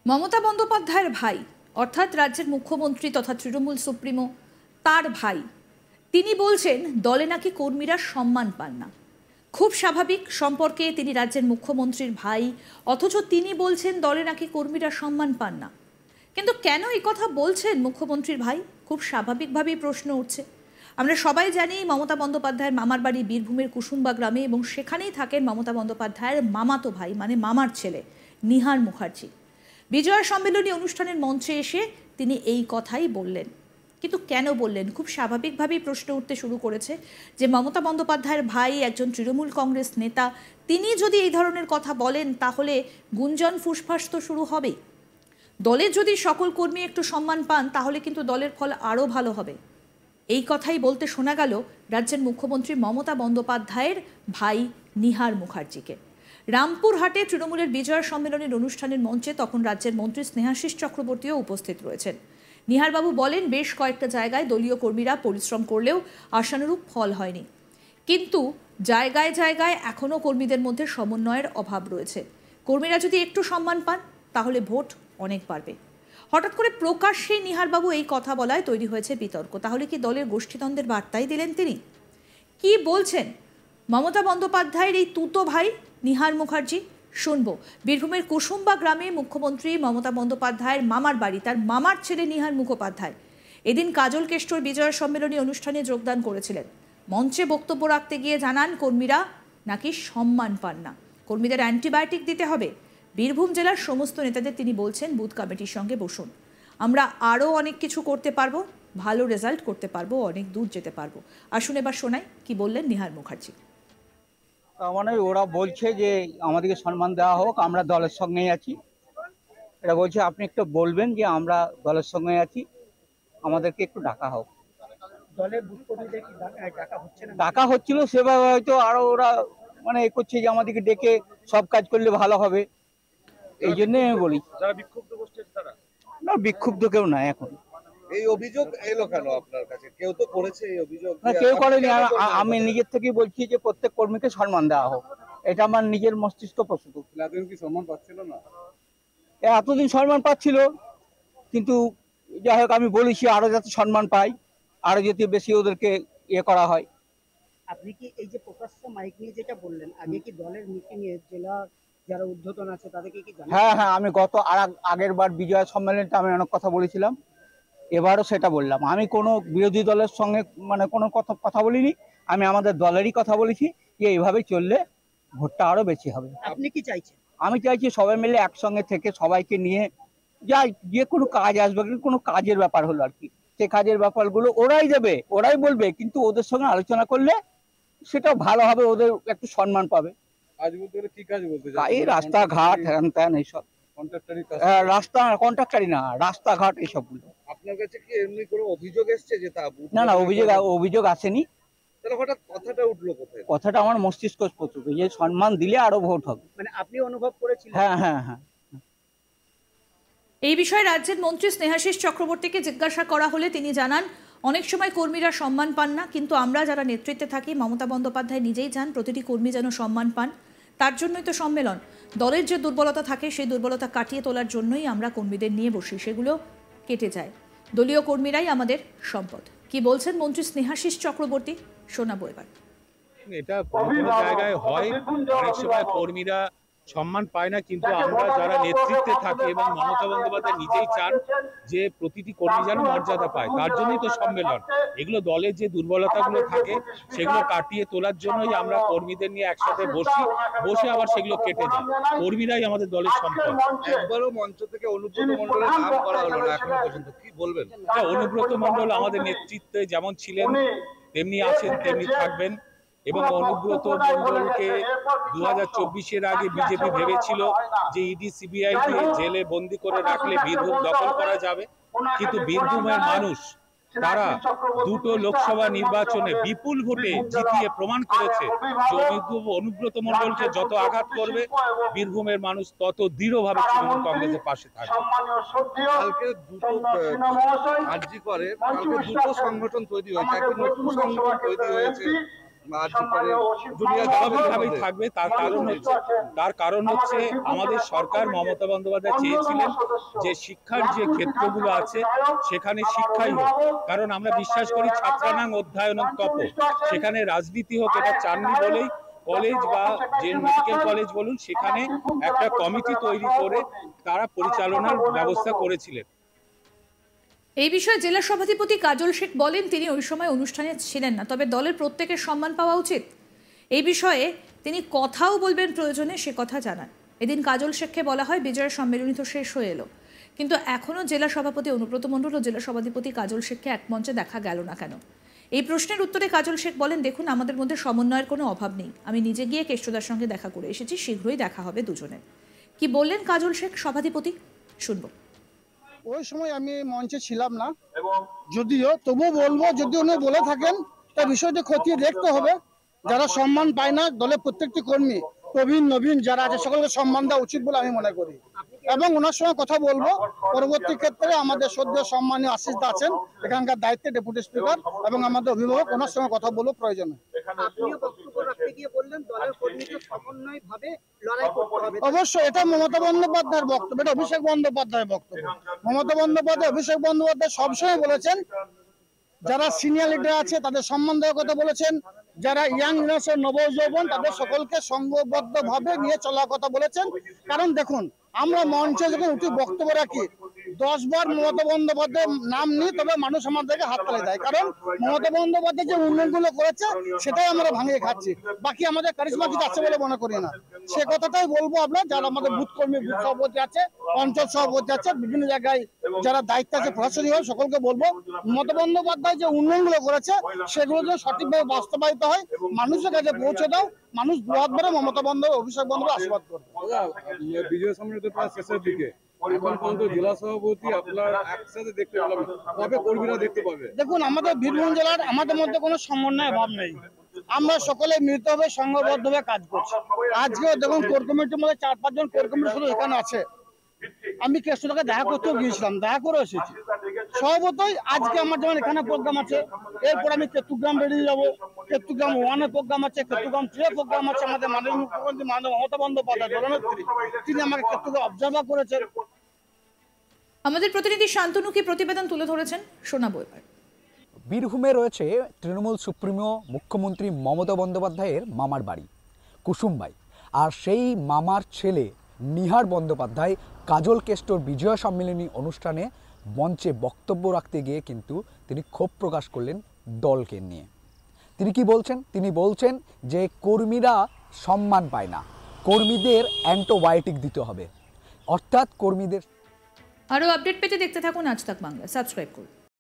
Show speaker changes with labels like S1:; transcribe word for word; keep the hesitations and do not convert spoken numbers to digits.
S1: মমতা বন্দ্যোপাধ্যায়ের ভাই অর্থাৎ রাজ্যের মুখ্যমন্ত্রী তথা তৃণমূল সুপ্রিমো তার ভাই তিনি বলছেন দলে নাকি কর্মীরা সম্মান পান না। খুব স্বাভাবিক, সম্পর্কে তিনি রাজ্যের মুখ্যমন্ত্রীর ভাই, অথচ তিনি বলছেন দলে নাকি কর্মীরা সম্মান পান না। কিন্তু কেন এই কথা বলছেন মুখ্যমন্ত্রীর ভাই? খুব স্বাভাবিকভাবেই প্রশ্ন উঠছে। আমরা সবাই জানি মমতা বন্দ্যোপাধ্যায়ের মামার বাড়ি বীরভূমের কুসুম্বা গ্রামে, এবং সেখানেই থাকেন মমতা বন্দ্যোপাধ্যায়ের মামাতো ভাই মানে মামার ছেলে নিহার মুখার্জি। বিজয়া সম্মেলনী অনুষ্ঠানের মঞ্চে এসে তিনি এই কথাই বললেন। কিন্তু কেন বললেন? খুব স্বাভাবিকভাবেই প্রশ্ন উঠতে শুরু করেছে যে মমতা বন্দ্যোপাধ্যায়ের ভাই একজন তৃণমূল কংগ্রেস নেতা, তিনি যদি এই ধরনের কথা বলেন তাহলে গুঞ্জন ফুসফাস তো শুরু হবেই। দলের যদি সকল কর্মী একটু সম্মান পান তাহলে কিন্তু দলের ফল আরও ভালো হবে। এই কথাই বলতে শোনা গেল রাজ্যের মুখ্যমন্ত্রী মমতা বন্দ্যোপাধ্যায়ের ভাই নিহার মুখার্জিকে। রামপুরহাটে তৃণমূলের বিজয়া সম্মেলনের অনুষ্ঠানের মঞ্চে তখন রাজ্যের মন্ত্রী স্নেহাশিস চক্রবর্তীও উপস্থিত রয়েছেন। নিহারবাবু বলেন, বেশ কয়েকটা জায়গায় দলীয় কর্মীরা পরিশ্রম করলেও আশানুরূপ ফল হয়নি, কিন্তু জায়গায় জায়গায় এখনও কর্মীদের মধ্যে সমন্বয়ের অভাব রয়েছে। কর্মীরা যদি একটু সম্মান পান তাহলে ভোট অনেক বাড়বে। হঠাৎ করে প্রকাশ্যে নিহারবাবু এই কথা বলায় তৈরি হয়েছে বিতর্ক। তাহলে কি দলের গোষ্ঠীদ্বন্দ্বের বার্তাই দিলেন তিনি? কি বলছেন মমতা বন্দ্যোপাধ্যায়ের এই তুতো ভাই নিহার মুখার্জি? শুনবো। বীরভূমের কুসুম্বা গ্রামে মুখ্যমন্ত্রী মমতা বন্দ্যোপাধ্যায়ের মামার বাড়ি, তার মামার ছেলে নিহার মুখোপাধ্যায় এদিন কাজল কেষ্টর বিজয় সম্মেলনী অনুষ্ঠানে যোগদান করেছিলেন। মঞ্চে বক্তব্য রাখতে গিয়ে জানান কর্মীরা নাকি সম্মান পান না, কর্মীদের অ্যান্টিবায়োটিক দিতে হবে। বীরভূম জেলার সমস্ত নেতাদের তিনি বলছেন বুথ কমিটির সঙ্গে বসুন, আমরা আরও অনেক কিছু করতে পারবো, ভালো রেজাল্ট করতে পারবো, অনেক দূর যেতে পারবো। আসুন এবার শোনাই কি বললেন নিহার মুখার্জি।
S2: মানে ওরা বলছে যে আমাদেরকে সম্মান দেওয়া হোক, আমরা দলের সঙ্গেই আছি। এটা বলছে আপনি একটু বলবেন যে আমরা দলের সঙ্গে আছি, আমাদেরকে একটু ডাকা হোক।
S3: দলের বুথ কর্মীদের কি ডাকা হচ্ছে না?
S2: ডাকা হচ্ছিল, সেভাবে হয়তো আরো ওরা মানে এ করছে যে আমাদেরকে ডেকে সব কাজ করলে ভালো হবে, এই জন্য আমি বলি।
S4: যারা বিক্ষুব্ধ গোষ্ঠী তারা
S2: না, বিক্ষুব্ধ কেউ না। এখন
S4: এই অভিযোগ এলো কেন আপনার কাছে? কেউ তো করেছে এই অভিযোগ?
S2: না, কেউ করেনি। আমি নিজের থেকেই বলছি যে প্রত্যেক কর্মীকে সম্মান দেওয়া হোক, এটা আমার নিজের মস্তিষ্ক প্রস্তুত।
S4: এতদিন কি সম্মান পাচ্ছিল না?
S2: এতদিন সম্মান পাচ্ছিল, কিন্তু যাই হোক আমি বলেছি আরো যাতে সম্মান পাই, আরো যাতে বেশি ওদেরকে ইয়ে করা হয়।
S3: আপনি কি এই যে প্রকাশ্য মাইক নিয়ে যেটা বললেন, আগে কি দলের মিটিং এ জেলা যারা ঊর্ধ্বতন আছে তাদেরকে কি জানেন?
S2: হ্যাঁ হ্যাঁ, আমি গত আর আগের বার বিজয় সম্মেলনটা আমি অনেক কথা বলেছিলাম, এবারও সেটা বললাম। আমি কোনো বিরোধী দলের সঙ্গে মানে কোনো কথা কথা বলিনি, আমি আমাদের দলেরই কথা বলেছি যে এইভাবে চললে ভোটটা আরো বেশি হবে।
S3: আপনি কি চাইছেন?
S2: আমি চাইছি সবাই মিলে একসঙ্গে থেকে সবাইকে নিয়ে যাই, যে কোনো কাজ আসবে, কোনো কাজের ব্যাপার হলো আর কি, সে কাজের ব্যাপারগুলো ওরাই দেবে, ওরাই বলবে, কিন্তু ওদের সঙ্গে আলোচনা করলে সেটা ভালো হবে, ওদের একটু সম্মান পাবে।
S4: আজ বলতে গেলে কি কাজ বলতে চাই?
S2: এই রাস্তাঘাট হ্যান ত্যান এইসব,
S4: কন্ট্রাক্টরি কাজ।
S2: রাস্তা কন্ট্রাক্টারি না, রাস্তাঘাট এইসবগুলো।
S4: আপনার কাছে কি এমনি কোনো অভিযোগ এসছে যে তা?
S2: না না, অভিযোগ অভিযোগ আসেনি।
S4: তাহলে হঠাৎ কথাটা উঠলো কোথায়?
S2: কথাটা আমার মস্তিষ্ক প্রস্তুত, যে সম্মান দিলে আরো ভোট হবে।
S3: মানে আপনি অনুভব করেছিলেন?
S2: হ্যাঁ হ্যাঁ হ্যাঁ।
S1: এই বিষয়ে রাজ্যের মন্ত্রী স্নেহাশিস চক্রবর্তীকে জিজ্ঞাসা করা হলে তিনি জানান, অনেক সময় কর্মীরা সম্মান পান না, কিন্তু আমরা যারা নেতৃত্বে থাকি মমতা বন্দ্যোপাধ্যায় নিজেই চান প্রতিটি কর্মী যেন সম্মান পান। তার জন্যই তো সম্মেলন। দলের যে দুর্বলতা থাকে সেই দুর্বলতা কাটিয়ে তোলার জন্যই আমরা কর্মীদের নিয়ে বসি, সেগুলো কেটে যায়। দলীয় কর্মীরাই আমাদের সম্পদ। কি বলছেন মন্ত্রী স্নেহাশিস চক্রবর্তী, শোনাবো এবার।
S5: এটা কোনো জায়গায় হয়, অনেক সময় কর্মীরা সম্মান পায় না, কিন্তু আমরা যারা নেতৃত্বে থাকি এবং মমতা বন্দ্যোপাধ্যায় নিজেই চান যে প্রতিটি কর্মী যেন মর্যাদা পায়, তার জন্যই তো সম্মেলন। এগুলো দলের যে দুর্বলতাগুলো থাকে সেগুলো কাটিয়ে তোলার জন্যই আমরা কর্মীদের নিয়ে একসাথে বসি, বসে আবার সেগুলো কেটে যায়। কর্মীরাই আমাদের দলের সম্পদ।
S4: একবারও মঞ্চ থেকে অনুব্রত মণ্ডলের নাম করা হলো না এখনো পর্যন্ত, কি বলবেন?
S5: অনুব্রত মণ্ডল আমাদের নেতৃত্বে যেমন ছিলেন তেমনি আছেন, তেমনি থাকবেন। এবং অনুব্রত মণ্ডলকে দু হাজার চব্বিশের আগে বিজেপি ভেবেছিল যে ইডি সিবিআই দিয়ে জেলে বন্দি করে রাখলে বীরভূম দখল করা যাবে, কিন্তু বীরভূমের মানুষ তারা দুটো লোকসভা নির্বাচনে বিপুল ভোটে জিতিয়ে প্রমাণ করেছে যে অনুব্রত মণ্ডলকে যত আঘাত করবে বীরভূমের মানুষ তত দৃঢ়ভাবে তৃণমূল কংগ্রেসের পাশে থাকবে।
S4: কালকে দুটো আরজি করে কালকে দুটো সংগঠন তৈরি হয়েছে, একটা নতুন সংগঠন তৈরি হয়েছে আর যেখানে দুনিয়া
S5: স্বাভাবিকভাবেই থাকবে। তার কারণ হচ্ছে তার কারণ হচ্ছে আমাদের সরকার মমতা বন্দ্যোপাধ্যায় চেয়েছিলেন যে শিক্ষার যে ক্ষেত্রগুলো আছে সেখানে শিক্ষাই হোক, কারণ আমরা বিশ্বাস করি ছাত্রানাং অধ্যয়নং তপ, সেখানে রাজনীতি হোক এটা চাননি বলেই কলেজ বা যে মেডিকেল কলেজ বলুন সেখানে একটা কমিটি তৈরি করে তারা পরিচালনার ব্যবস্থা করেছিলেন।
S1: এই বিষয়ে জেলা সভাধিপতি কাজল শেখ বলেন তিনি ওই সময় অনুষ্ঠানে ছিলেন না, তবে দলের প্রত্যেকের সম্মান পাওয়া উচিত। এই বিষয়ে তিনি কথাও বলবেন প্রয়োজনে, সে কথা জানান। এদিন কাজল শেখকে বলা হয় বিজয় সম্মেলনী তো শেষ হয়ে এলো, কিন্তু এখনও জেলা সভাপতি অনুব্রত মণ্ডল ও জেলা সভাধিপতি কাজল শেখকে এক মঞ্চে দেখা গেল না কেন? এই প্রশ্নের উত্তরে কাজল শেখ বলেন, দেখুন আমাদের মধ্যে সমন্বয়ের কোনো অভাব নেই, আমি নিজে গিয়ে কেষ্টদার সঙ্গে দেখা করে এসেছি, শীঘ্রই দেখা হবে দুজনের। কি বললেন কাজল শেখ সভাধিপতি, শুনবো।
S6: ওই সময় আমি মঞ্চে ছিলাম না, যদিও তবুও বলবো যদি উনি বলে থাকেন তা বিষয়টি খতিয়ে দেখতে হবে। যারা সম্মান পায় না দলের প্রত্যেকটি কর্মী, প্রবীণ নবীন যারা আছে সকলকে সম্মান দেওয়া উচিত বলে আমি মনে করি, এবং ওনার সঙ্গে কথা বলবো। পরবর্তী ক্ষেত্রে আমাদের সদ্য সম্মানীয় আশিস দা আছেন এখানকার দায়িত্বে ডেপুটি স্পিকার, এবং আমাদের অভিভাবক, ওনার সঙ্গে কথা বলবো প্রয়োজনে।
S3: আপনিও বক্তব্য রাখতে গিয়ে বললেন দলের কর্মীকে সমন্বয়ভাবে লড়াই করতে হবে।
S6: অবশ্যই এটা মমতা বন্দ্যোপাধ্যায়ের বক্তব্য, এটা অভিষেক বন্দ্যোপাধ্যায়ের বক্তব্য। মমতা বন্দ্যোপাধ্যায় অভিষেক বন্দ্যোপাধ্যায় সবসময় বলেছেন যারা সিনিয়র লিডার আছে তাদের সম্মান দেওয়ার কথা বলেছেন, যারা ইয়াং জেনারেশন নবযৌবন তাদের সকলকে সংঘবদ্ধ ভাবে নিয়ে চলার কথা বলেছেন। কারণ দেখুন আমরা মঞ্চে যখন উঠি বক্তব্য রাখি দশ বার মমতা বন্দ্যোপাধ্যায়ের নাম নিই, তবে মানুষ আমাদেরকে হাততালি দেয়, কারণ মমতা বন্দ্যোপাধ্যায় যে উন্নয়নগুলো করেছে সেটাই আমরা ভাঙিয়ে খাচ্ছি, বাকি আমাদের কারিশমা কিছু আছে বলে মনে করি না। সে কথাটাই বলবো আমরা, যারা আমাদের বুথ কর্মী, বুথ সভাপতি আছে, অঞ্চল সভাপতি আছে, বিভিন্ন জায়গায় যারা দায়িত্ব আছে প্রশাসনিক ভাবে, সকলকে বলবো মমতা বন্দ্যোপাধ্যায় যে উন্নয়নগুলো করেছে সেগুলো যেন সঠিকভাবে বাস্তবায়িত হয়, মানুষের কাছে পৌঁছে দাও, মানুষ দুহাত ভরে মমতা বন্দ্যোপাধ্যায় অভিষেক বন্দ্যোপাধ্যায় আশীর্বাদ করবে।
S4: বিজয় সম্মেলন তো প্রায় শেষের দিকে, এখন পর্যন্ত জেলা সভাপতি আপনার একসাথে দেখতে পেলাম, কবে কর্মীরা দেখতে পাবে?
S6: দেখুন আমাদের বীরভূম জেলার আমাদের মধ্যে কোনো সমন্বয় ভাব নেই, আমরা সকলে মিলিতভাবে সংঘবদ্ধভাবে কাজ করছি। আজকেও দেখুন কোর কমিটির মধ্যে চার পাঁচজন কোর কমিটি শুধু এখানে আছে, আমি কেষ্টদাকে দেখা করতেও গিয়েছিলাম, দেখা করে এসেছি। স্বভাবতই আজকে আমার যেমন এখানে প্রোগ্রাম আছে, এরপর আমি কেতুগ্রাম বেরিয়ে যাবো, কেতুগ্রাম ওয়ানের প্রোগ্রাম আছে, কেতুগ্রাম থ্রি এর প্রোগ্রাম আছে। আমাদের মাননীয় মুখ্যমন্ত্রী মাননীয় মমতা বন্দ্যোপাধ্যায় জননেত্রী তিনি আমাকে কেতুগ্রাম অবজার্ভার করেছেন।
S1: আমাদের প্রতিনিধি শান্তনু কি প্রতিবেদন তুলে ধরেছেন, শোনাবো এবার।
S7: বীরভূমে রয়েছে তৃণমূল সুপ্রিমো মুখ্যমন্ত্রী মমতা বন্দ্যোপাধ্যায়ের মামার বাড়ি কুসুমবাই, আর সেই মামার ছেলে নিহার বন্দ্যোপাধ্যায় কাজল কেষ্টর বিজয় সম্মেলনী অনুষ্ঠানে মঞ্চে বক্তব্য রাখতে গিয়ে কিন্তু তিনি ক্ষোভ প্রকাশ করলেন দলকে নিয়ে। তিনি কি বলছেন? তিনি বলছেন যে কর্মীরা সম্মান পায় না, কর্মীদের অ্যান্টিবায়োটিক দিতে হবে, অর্থাৎ কর্মীদের।
S1: আরও আপডেট পেতে দেখতে থাকুন আজ তাক বাংলা, সাবস্ক্রাইব করুন।